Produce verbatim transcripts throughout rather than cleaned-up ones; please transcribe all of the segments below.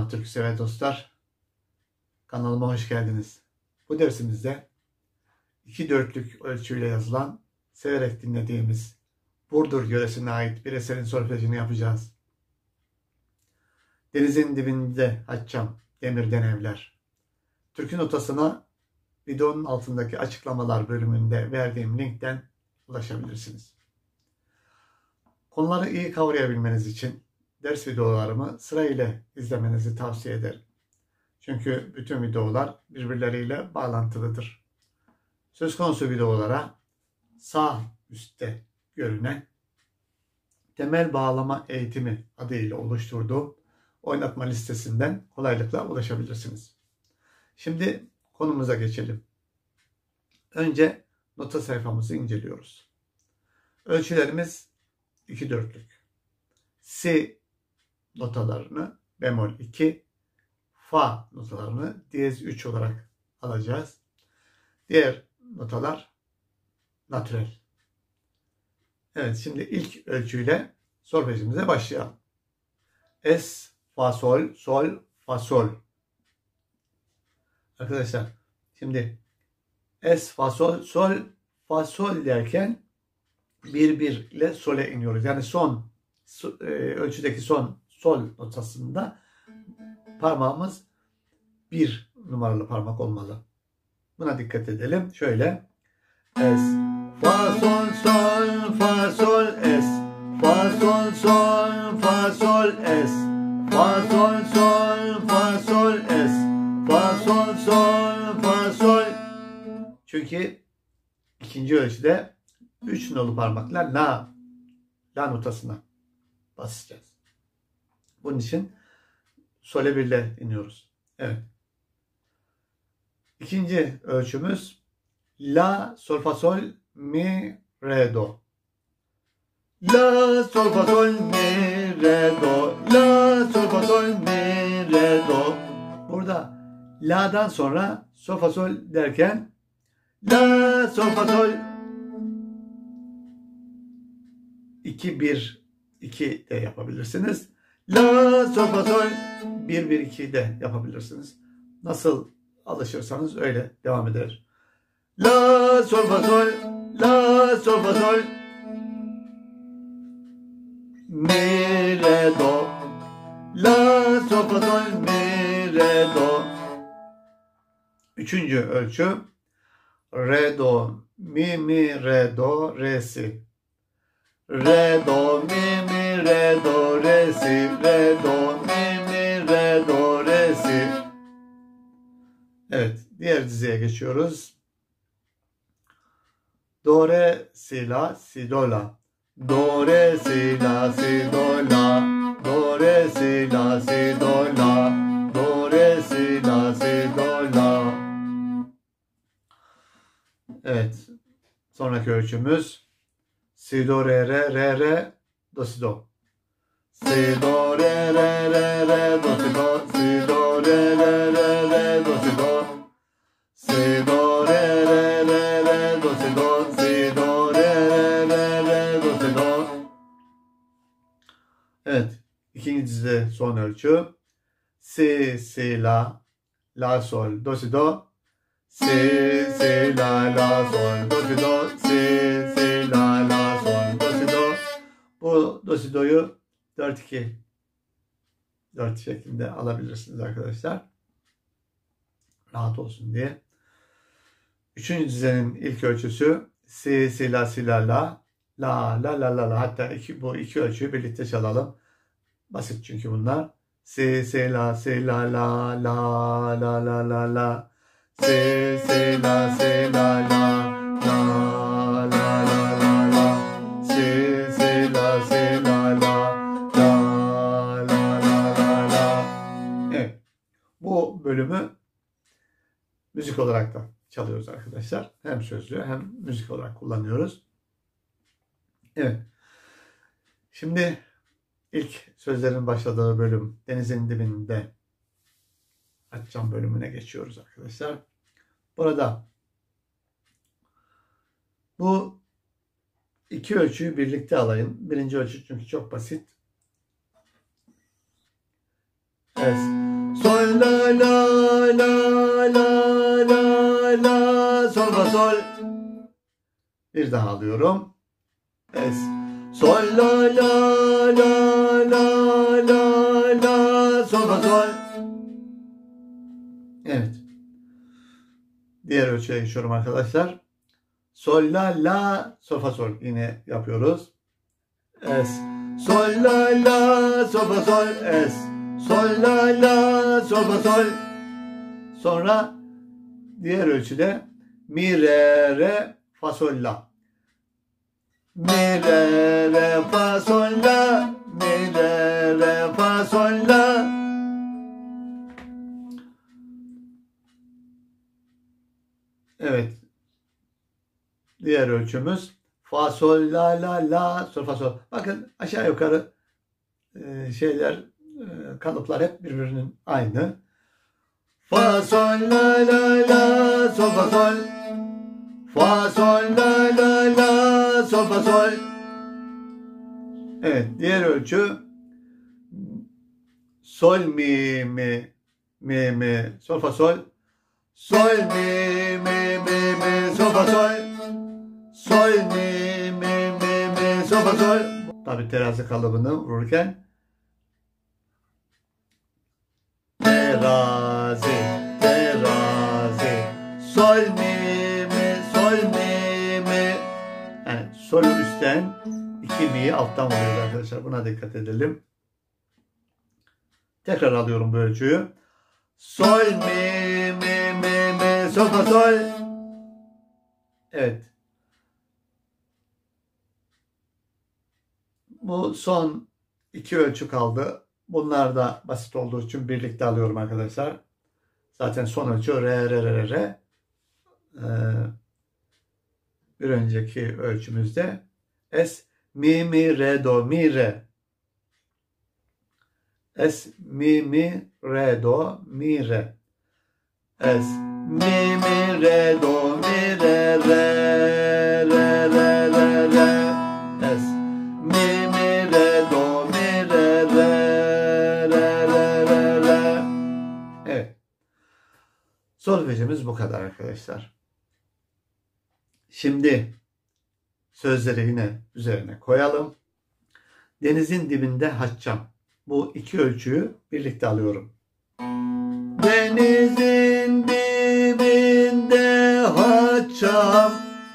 türküsever dostlar. Kanalıma hoş geldiniz. Bu dersimizde iki dörtlük ölçüyle yazılan, severek dinlediğimiz Burdur yöresine ait bir eserin solfejini yapacağız. Denizin dibinde açacağım demirden evler. Türkü notasına videonun altındaki açıklamalar bölümünde verdiğim linkten ulaşabilirsiniz. Konuları iyi kavrayabilmeniz için ders videolarımı sırayla izlemenizi tavsiye ederim. Çünkü bütün videolar birbirleriyle bağlantılıdır. Söz konusu videolara sağ üstte görünen temel bağlama eğitimi adıyla oluşturduğum oynatma listesinden kolaylıkla ulaşabilirsiniz. Şimdi konumuza geçelim. Önce nota sayfamızı inceliyoruz. Ölçülerimiz iki dörtlük. Si notalarını bemol iki, fa notalarını diyez üç olarak alacağız. Diğer notalar natürel. Evet, şimdi ilk ölçüyle solfejimize başlayalım. Es, fa sol, sol, fa sol. Arkadaşlar şimdi es, fa sol, sol, fa sol derken bir bir ile sole iniyoruz. Yani son e, ölçüdeki son sol notasında parmağımız bir numaralı parmak olmalı. Buna dikkat edelim. Şöyle. Es, fa sol sol, fa sol es, fa sol sol, fa sol es, fa sol sol, fa sol es, fa sol sol, fa sol. Çünkü ikinci ölçüde üç nolu parmakla la, la notasına basacağız. Bunun için sole birle iniyoruz. Evet. İkinci ölçümüz la, sol, fa, sol, mi, re, do. La, sol, fa, sol, mi, re, do. La, sol, fa, sol, mi, re, do. Burada la'dan sonra sol, fa, sol derken la, sol, fa, sol iki, bir, iki de yapabilirsiniz. La, sol, fa, sol bir, bir, iki de yapabilirsiniz. Nasıl alışırsanız öyle devam eder. La, sol, fa, sol, la, sol, fa, sol, mi, re, do. La, sol, fa, sol, mi, re, do. Üçüncü ölçü re, do, mi, mi, re, do, re, si. Re, do, mi, mi, re, do, re, si. Re, do, mi, mi, re, do, re, si. Evet, diğer dizeye geçiyoruz. Do, re, si, la, si, do, la. Do, re, si, la, si, do, la. Do, re, si, la, si, do, la. Do, re, si, la, si, do, la. Evet, sonraki ölçümüz si, do, re, re, re, re, do, si, do. Si, do, re, re, re, re, do, si, do. Si, do, re, re, re, re, do, si, do. Si, do, re, re, re, re, do, si, do. Si, do, re, re, re, re, do, si, do. Evet, ikinci dizide son ölçü. Si, si, la, la, sol, do, si, do. Si, si, la, la, sol, do, si, do. Si, si, la, la, sol, do, si, do. Bu do, si, do'yu dört iki dört şeklinde alabilirsiniz arkadaşlar. Rahat olsun diye. Üçüncü dizenin ilk ölçüsü si, si, la, si, la, la, la, la, la, la, la. Hatta iki, bu iki ölçüyü birlikte çalalım. Basit çünkü bunlar. Si, si, la, si, la, la, la, la, la, la, la. Si, si, la, si, la, la, la, la, la, la, la. Si, si, la, si, la, la, la, la, la, la, la. Evet. Bu bölümü müzik olarak da çalıyoruz arkadaşlar. Hem sözlü hem müzik olarak kullanıyoruz. Evet. Şimdi ilk sözlerin başladığı bölüm denizin dibinde açacağım bölümüne geçiyoruz arkadaşlar. Burada bu iki ölçüyü birlikte alayım. Birinci ölçü çünkü çok basit. Es, la la la la la sol fa sol. Bir daha alıyorum. Es sol la la la la la la sol fa sol. Evet. Diğer ölçüye geçiyorum arkadaşlar. Sol la la sol fa sol yine yapıyoruz. Es sol la la sol fa sol es sol la la sol fa sol. Sonra diğer ölçüde mi re re fa sol la. Mi re re fa sol la, mi re re fa sol la. Evet. Diğer ölçümüz fa sol la la la sol fa sol. Bakın aşağı yukarı e, şeyler e, kalıplar hep birbirinin aynı. Fa sol la la la sol fa sol. Fa sol la la la sol fa sol. Evet, diğer ölçü sol mi mi mi mi sol fa sol. Sol mi mi mi mi sol fa sol. Sol mi mi mi mi sol fa sol. Tabi terazi kalıbını vururken terazi terazi sol mi mi sol mi mi. Yani solü üstten, iki mi'yi alttan vuruyoruz arkadaşlar. Buna dikkat edelim. Tekrar alıyorum bu ölçüyü. Sol mi mi mi mi sol fa sol. Evet. Bu son iki ölçü kaldı. Bunlar da basit olduğu için birlikte alıyorum arkadaşlar. Zaten son ölçü re re re re. Ee, bir önceki ölçümüzde es mi mi re do mi re. Es mi mi re do mi re. Es mi mi re do mi re re re re re re. Es mi mi re do mi re re re re re re. Evet. Solfejimiz bu kadar arkadaşlar. Şimdi sözleri yine üzerine koyalım. Denizin dibinde haççam. Bu iki ölçüyü birlikte alıyorum. Denizin dibinde haççam.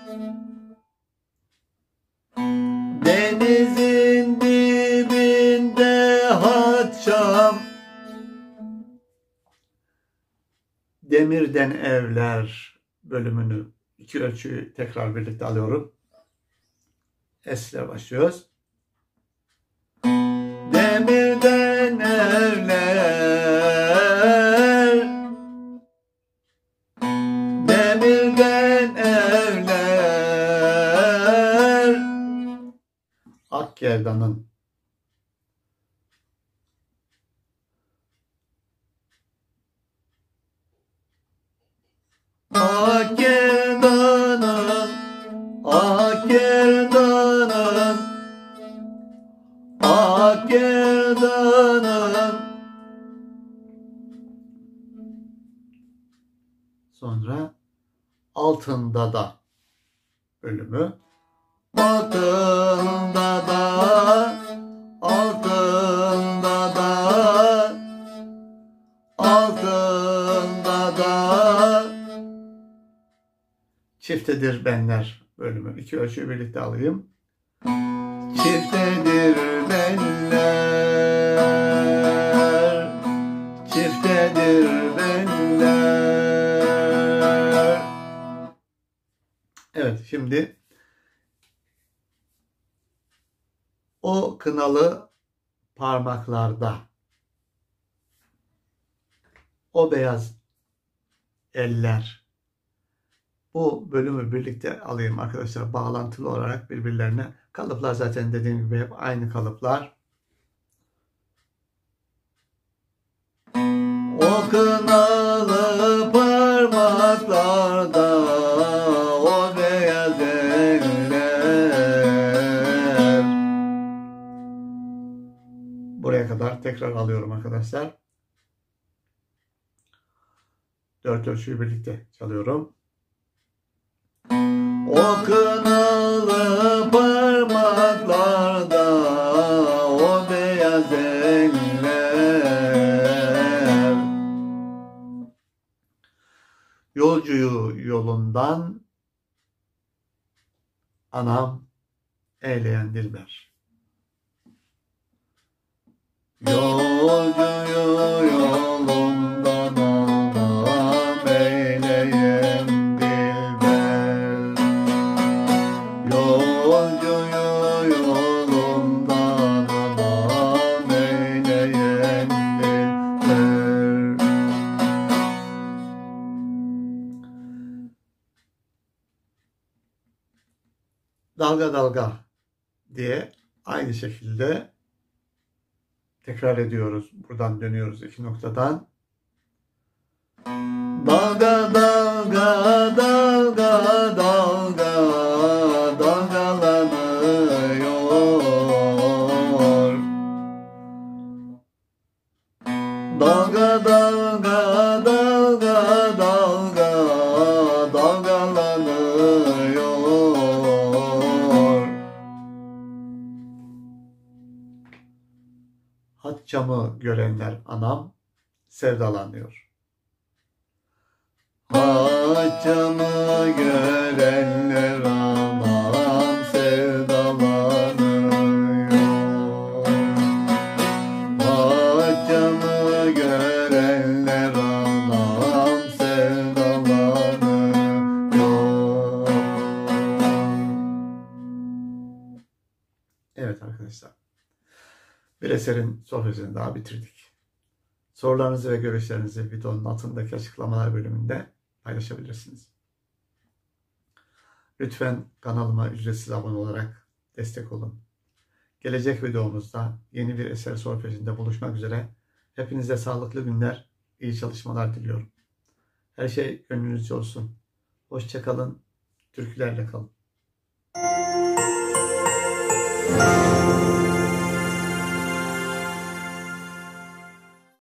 Denizin dibinde haççam. Demirden evler bölümünü, iki ölçüyü tekrar birlikte alıyorum. S ile başlıyoruz. Demirden evler, demirden evler, Akgerdan'ın Akgerdan'ın Akgerdan'ın Akgerdan'ın. Sonra altında da bölümü. Altında da, altında da, altında da. Çiftedir benler bölümü. İki ölçüyü birlikte alayım. Çiftedir benler, çiftedir benler. Evet, şimdi o kınalı parmaklarda, o beyaz eller. Bu bölümü birlikte alayım arkadaşlar, bağlantılı olarak birbirlerine. Kalıplar zaten dediğim gibi hep aynı kalıplar. O kınalı parmaklarda o beyaz eller. Buraya kadar tekrar alıyorum arkadaşlar. Dört ölçüyü birlikte çalıyorum. O kınalı parmaklarda o beyaz eller, yolcuyu yolundan anam eyleyen dilber. Yolcuyu yolundan anam eyleyen dilber. Yolcuyu yolundan anam eyleyen dilber. Dalga dalga diye aynı şekilde tekrar ediyoruz. Buradan dönüyoruz iki noktadan. Dalga dalga dalga dalga dalgalanıyor. Dalga dalga dalga dalga dalgalanıyor. Hatçamı görenler anam sevdalanıyor. Hatçamı görenler anam sevdalanıyor. Hatçamı görenler anam sevdalanıyor. Evet arkadaşlar. Bir eserin sohbetini daha bitirdik. Sorularınızı ve görüşlerinizi videonun altındaki açıklamalar bölümünde paylaşabilirsiniz. Lütfen kanalıma ücretsiz abone olarak destek olun. Gelecek videomuzda yeni bir eser sohbetinde buluşmak üzere. Hepinize sağlıklı günler, iyi çalışmalar diliyorum. Her şey gönlünüzce olsun. Hoşça kalın, türkülerle kalın.